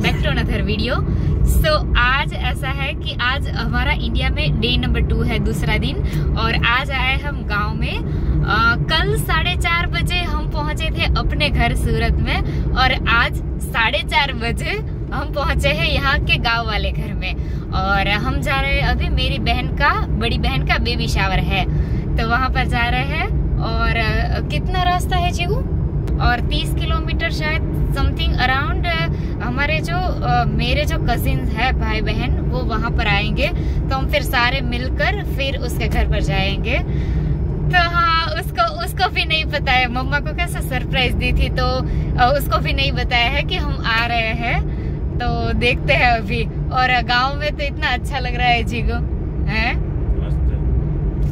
Back to another video. So आज ऐसा है कि आज हमारा इंडिया में डे नंबर 2 है, दूसरा दिन, और आज आए हम गांव में। कल 4:30 बजे हम पहुंचे थे अपने घर सूरत में, और आज 4:30 बजे हम पहुंचे हैं यहाँ के गांव वाले घर में। और हम जा रहे हैं अभी, मेरी बड़ी बहन का बेबी शावर है, तो वहां पर जा रहे हैं। और कितना रास्ता है जीगू? और 30 किलोमीटर शायद समथिंग अराउंड। हमारे मेरे जो कजिन्स है, भाई बहन, वो वहां पर आएंगे, तो हम फिर सारे मिलकर फिर उसके घर पर जाएंगे। तो हाँ, उसको भी नहीं पता है, मम्मा को कैसा सरप्राइज दी थी, तो उसको भी नहीं बताया है कि हम आ रहे हैं। तो देखते हैं अभी। और गांव में तो इतना अच्छा लग रहा है जीगो, है?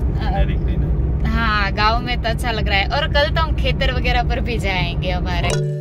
हाँ, गांव में तो अच्छा लग रहा है। और कल तो हम खेतर वगैरह पर भी जाएंगे हमारे।